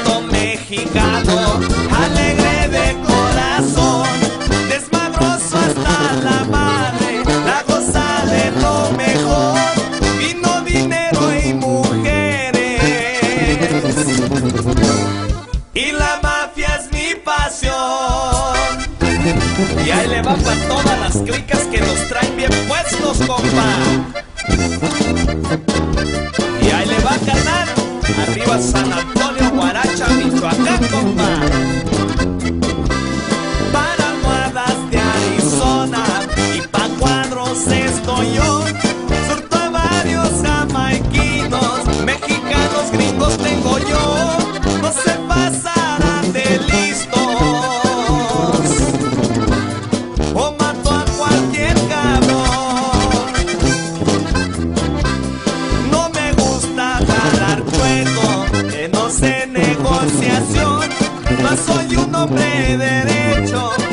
bonito mexicano, alegre de corazón, desmadroso hasta la madre, la goza de lo mejor, vino, dinero y mujeres, y la mafia es mi pasión. Y ahí le va para todas las clicas que los traen bien puestos, compa. Y ahí le va, carnal. Arriba San Antonio, Guaracha, Michoacán, compa. Para almohadas de Arizona y pa' cuadros estoy yo. Surto a varios jamaiquinos, mexicanos, gringos tengo yo. No se pasarán de listos o mato a cualquier cabrón. No me gusta jalar cuento, que no sé negociación, mas soy un hombre derecho.